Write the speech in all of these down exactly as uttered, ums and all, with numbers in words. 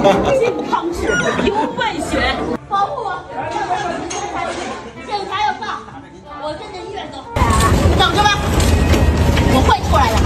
健康是有问选， 保护我！警察要告，我跟着医院走。等着吧，我会出来的。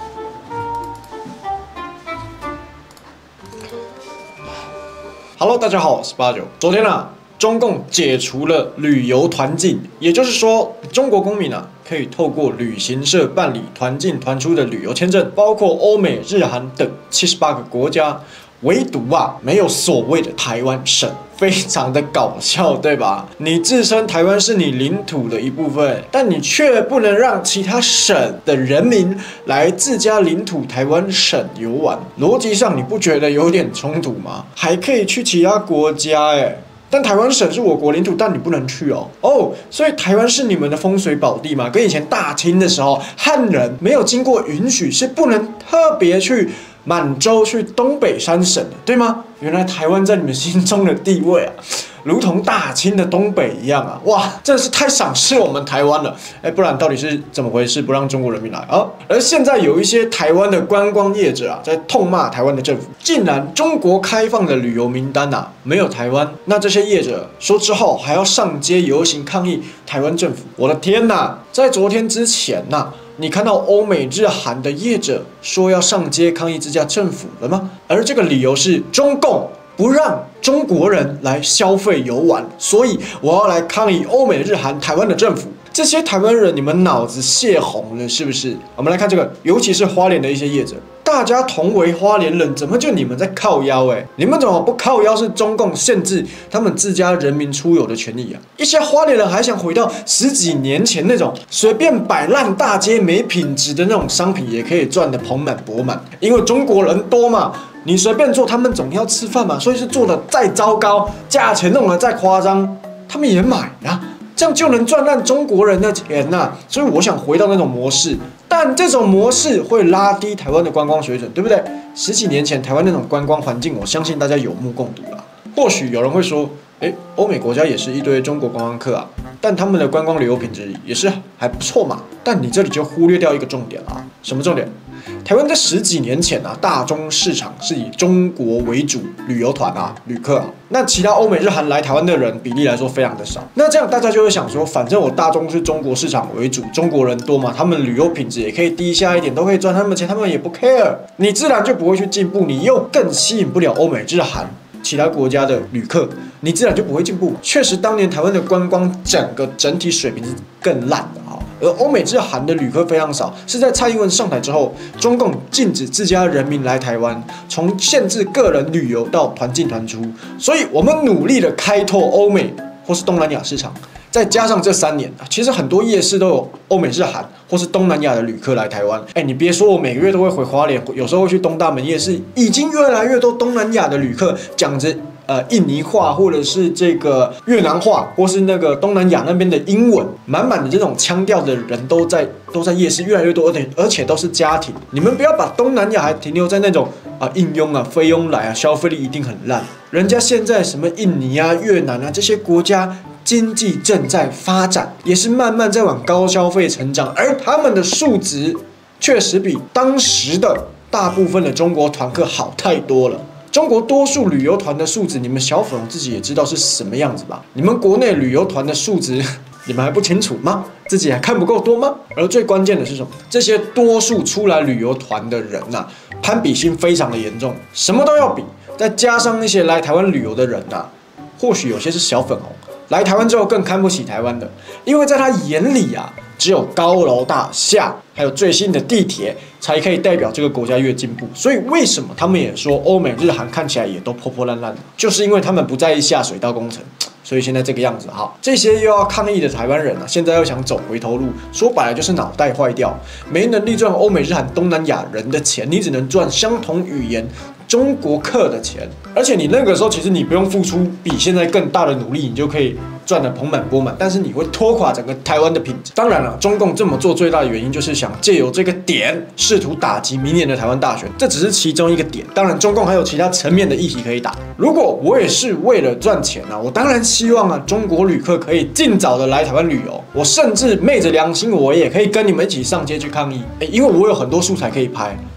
Hello， 大家好，我是八九。昨天啊，中共解除了旅游团禁，也就是说，中国公民啊可以透过旅行社办理团进团出的旅游签证，包括欧美、日韩等七十八个国家，唯独啊没有所谓的台湾省。 非常的搞笑，对吧？你自称台湾是你领土的一部分，但你却不能让其他省的人民来自家领土台湾省游玩，逻辑上你不觉得有点冲突吗？还可以去其他国家，哎。 但台湾省是我国领土，但你不能去哦。哦，所以台湾是你们的风水宝地嘛？跟以前大清的时候，汉人没有经过允许是不能特别去满洲、去东北三省的，对吗？原来台湾在你们心中的地位啊，如同大清的东北一样啊！哇，真的是太赏识我们台湾了。哎，不然到底是怎么回事？不让中国人民来啊？而现在有一些台湾的观光业者啊，在痛骂台湾的政府，竟然中国开放的旅游名单啊没有台湾，那这些业者说之后还要上街游行抗议台湾政府，我的天哪！在昨天之前呐、啊。 你看到欧美日韩的业者说要上街抗议自家政府了吗？而这个理由是中共不让中国人来消费游玩，所以我要来抗议欧美日韩台湾的政府。这些台湾人，你们脑子泄洪了是不是？我们来看这个，尤其是花莲的一些业者，大家同为花莲人，怎么就你们在靠腰？哎，你们怎么不靠腰？是中共限制他们自家人民出游的权利啊！一些花莲人还想回到十几年前那种随便摆烂大街没品质的那种商品也可以赚得盆满钵满，因为中国人多嘛。 你随便做，他们总要吃饭嘛，所以是做的再糟糕，价钱弄得再夸张，他们也买啊，这样就能赚烂中国人的钱呐、啊。所以我想回到那种模式，但这种模式会拉低台湾的观光水准，对不对？十几年前台湾那种观光环境，我相信大家有目共睹啦。或许有人会说，哎，欧美国家也是一堆中国观光客啊，但他们的观光旅游品质也是还不错嘛。但你这里就忽略掉一个重点啦，什么重点？ 台湾在十几年前啊，大中市场是以中国为主，旅游团啊、旅客啊，那其他欧美日韩来台湾的人比例来说非常的少。那这样大家就会想说，反正我大中是中国市场为主，中国人多嘛，他们旅游品质也可以低下一点，都可以赚他们钱，他们也不 care， 你自然就不会去进步，你又更吸引不了欧美日韩。 其他国家的旅客，你自然就不会进步。确实，当年台湾的观光整个整体水平是更烂的啊。而欧美日韩的旅客非常少，是在蔡英文上台之后，中共禁止自家人民来台湾，从限制个人旅游到团进团出。所以，我们努力的开拓欧美或是东南亚市场。 再加上这三年，其实很多夜市都有欧美日韩或是东南亚的旅客来台湾。哎，你别说，我每个月都会回花莲，有时候会去东大门夜市，已经越来越多东南亚的旅客讲着呃印尼话，或者是这个越南话，或是那个东南亚那边的英文，满满的这种腔调的人都在都在夜市越来越多，而且而且都是家庭。你们不要把东南亚还停留在那种啊应佣啊、菲佣来啊，消费力一定很烂。人家现在什么印尼啊、越南啊这些国家。 经济正在发展，也是慢慢在往高消费成长，而他们的数值确实比当时的大部分的中国团客好太多了。中国多数旅游团的数值，你们小粉红自己也知道是什么样子吧？你们国内旅游团的数值，你们还不清楚吗？自己还看不够多吗？而最关键的是什么？这些多数出来旅游团的人呐、啊，攀比心非常的严重，什么都要比，再加上那些来台湾旅游的人呐、啊，或许有些是小粉红。 来台湾之后更看不起台湾的，因为在他眼里啊，只有高楼大厦，还有最新的地铁，才可以代表这个国家越进步。所以为什么他们也说欧美日韩看起来也都破破烂烂的，就是因为他们不在意下水道工程。所以现在这个样子哈，这些又要抗议的台湾人啊，现在又想走回头路，说白了就是脑袋坏掉，没能力赚欧美日韩东南亚人的钱，你只能赚相同语言。 中国客的钱，而且你那个时候其实你不用付出比现在更大的努力，你就可以赚得盆满钵满，但是你会拖垮整个台湾的品质。当然了，中共这么做最大的原因就是想借由这个点试图打击明年的台湾大选，这只是其中一个点。当然，中共还有其他层面的议题可以打。如果我也是为了赚钱啊，我当然希望啊，中国旅客可以尽早的来台湾旅游。我甚至昧着良心，我也可以跟你们一起上街去抗议，因为我有很多素材可以拍，对不对？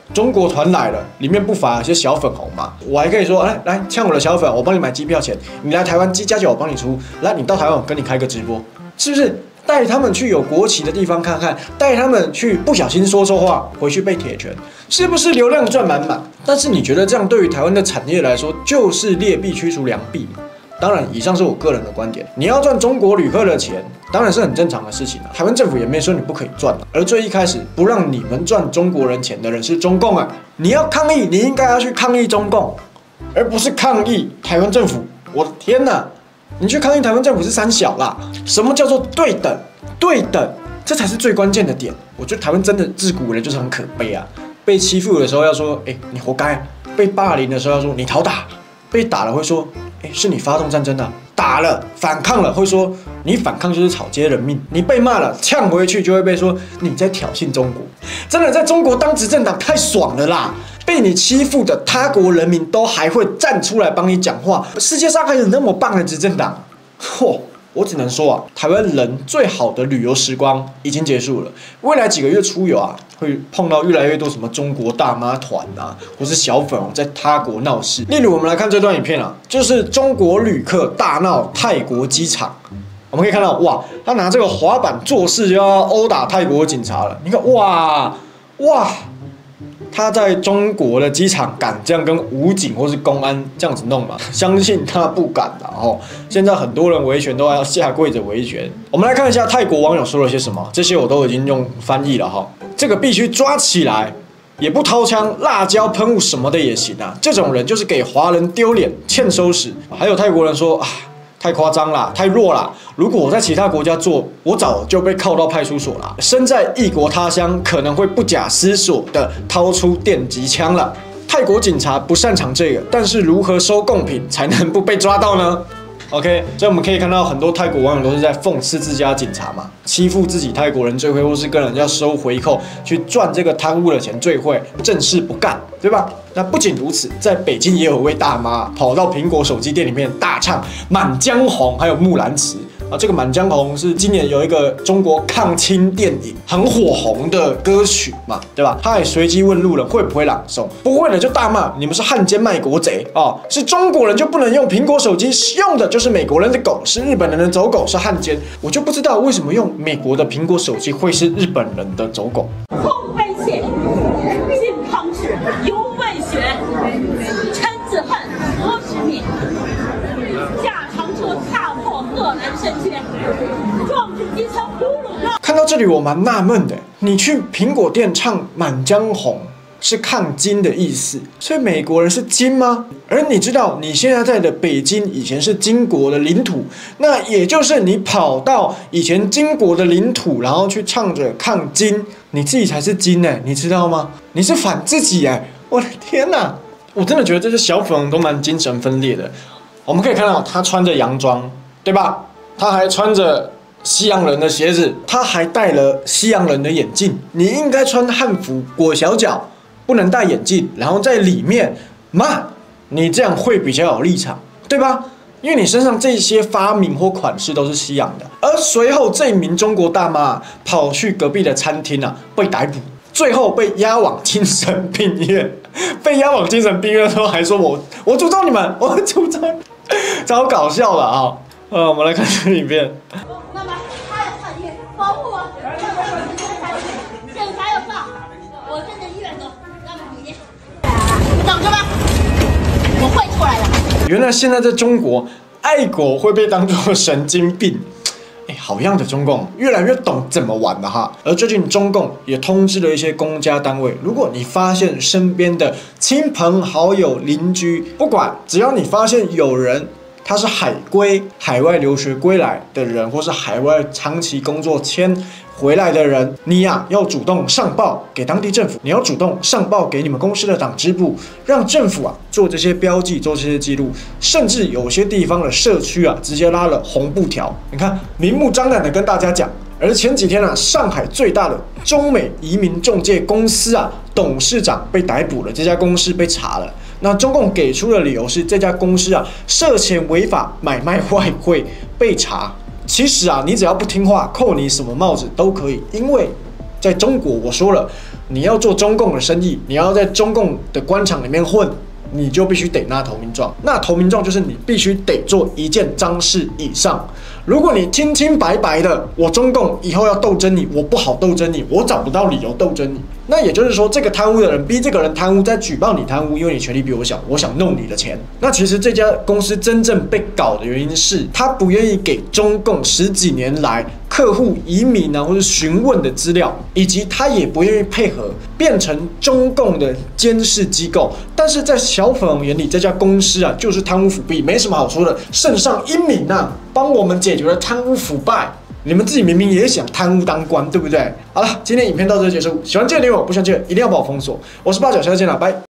中国团来了，里面不乏有些小粉红嘛，我还可以说，哎，来呛我的小粉，我帮你买机票钱，你来台湾机加酒我帮你出，来你到台湾我跟你开个直播，是不是？带他们去有国旗的地方看看，带他们去不小心说错话，回去被铁拳，是不是流量赚满满？但是你觉得这样对于台湾的产业来说，就是劣币驱除良币吗？当然，以上是我个人的观点。你要赚中国旅客的钱，当然是很正常的事情啊。台湾政府也没说你不可以赚啊。而最一开始不让你们赚中国人钱的人是中共啊。你要抗议，你应该要去抗议中共，而不是抗议台湾政府。我的天哪！你去抗议台湾政府是三小啦！什么叫做对等？对等，这才是最关键的点。我觉得台湾真的自古以来就是很可悲啊！被欺负的时候要说，哎、欸，你活该；被霸凌的时候要说你讨打；被打了会说，哎、欸，是你发动战争的、啊；打了反抗了会说你反抗就是草菅人命；你被骂了呛回去就会被说你在挑衅中国。真的在中国当执政党太爽了啦！被你欺负的他国人民都还会站出来帮你讲话，世界上还有那么棒的执政党？嚯！我只能说啊，台湾人最好的旅游时光已经结束了。未来几个月出游啊，会碰到越来越多什么中国大妈团啊，或是小粉红在他国闹事。例如，我们来看这段影片啊，就是中国旅客大闹泰国机场。我们可以看到，哇，他拿这个滑板做事就要殴打泰国警察了。你看，哇哇！他在中国的机场敢这样跟武警或是公安这样子弄吗？相信他不敢啦。哦，现在很多人维权都要下跪着维权。我们来看一下泰国网友说了些什么，这些我都已经用翻译了哈。这个必须抓起来，也不掏枪、辣椒喷雾什么的也行啊。这种人就是给华人丢脸，欠收拾。还有泰国人说啊，太夸张啦，太弱啦！如果我在其他国家做，我早就被铐到派出所啦。身在异国他乡，可能会不假思索的掏出电击枪了。泰国警察不擅长这个，但是如何收贡品才能不被抓到呢？ OK， 所以我们可以看到很多泰国网友都是在讽刺自家警察嘛，欺负自己泰国人最会，或是跟人家收回扣去赚这个贪污的钱最会，正事不干，对吧？那不仅如此，在北京也有位大妈跑到苹果手机店里面大唱《满江红》还有《木兰辞》啊，这个《满江红》是今年有一个中国抗清电影很火红的歌曲嘛，对吧？他也随机问路人会不会朗诵，不会的就大骂你们是汉奸卖国贼啊！是中国人就不能用苹果手机，用的就是美国人的狗，是日本人的走狗，是汉奸。我就不知道为什么用美国的苹果手机会是日本人的走狗。 后危险，靖康耻，犹未雪，臣子恨，何时灭？驾长车踏破贺兰深渊，壮志饥餐胡虏肉。 看到这里，我蛮纳闷的，你去苹果店唱《满江红》。是抗金的意思，所以美国人是金吗？而你知道你现在在的北京以前是金国的领土，那也就是你跑到以前金国的领土，然后去唱着抗金，你自己才是金哎，你知道吗？你是反自己哎！我的天哪，我真的觉得这些小粉红都蛮精神分裂的。我们可以看到他穿着洋装，对吧？他还穿着西洋人的鞋子，他还戴了西洋人的眼镜。你应该穿汉服裹小脚。不能戴眼镜，然后在里面骂你，这样会比较有立场，对吧？因为你身上这些发明或款式都是西洋的。而随后这名中国大妈跑去隔壁的餐厅啊，被逮捕，最后被押往精神病院。被押往精神病院的时候还说我我诅咒你们，我诅咒，超搞笑的啊！呃，我们来看这个影片。 那么他要上去保护我，警察有照，我跟着医院走。你等着吧，我会出来的。 原来现在在中国，爱国会被当作神经病。哎，好样的，中共越来越懂怎么玩了哈。而最近中共也通知了一些公家单位，如果你发现身边的亲朋好友、邻居，不管只要你发现有人他是海归、海外留学归来的人，或是海外长期工作签回来的人，你呀、啊、要主动上报给当地政府，你要主动上报给你们公司的党支部，让政府啊做这些标记，做这些记录，甚至有些地方的社区啊直接拉了红布条，你看明目张胆的跟大家讲。而前几天啊，上海最大的中美移民中介公司啊董事长被逮捕了，这家公司被查了。那中共给出的理由是，这家公司啊涉嫌违法买卖外汇被查。其实啊，你只要不听话，扣你什么帽子都可以，因为在中国我说了， 你要做中共的生意，你要在中共的官场里面混，你就必须得拿投名状。那投名状就是你必须得做一件脏事以上。如果你清清白白的，我中共以后要斗争你，我不好斗争你，我找不到理由斗争你。那也就是说，这个贪污的人逼这个人贪污，在举报你贪污，因为你权力比我小，我想弄你的钱。那其实这家公司真正被搞的原因是，他不愿意给中共十几年来客户移民啊或者询问的资料，以及他也不愿意配合，变成中共的监视机构。但是在小粉红眼里，这家公司啊就是贪污腐弊，没什么好说的，圣上英明啊，帮我们解决了贪污腐败。你们自己明明也想贪污当官，对不对？好了，今天影片到这结束。喜欢这个内容，不喜欢这个一定要帮我封锁。我是八角，下次见了，拜。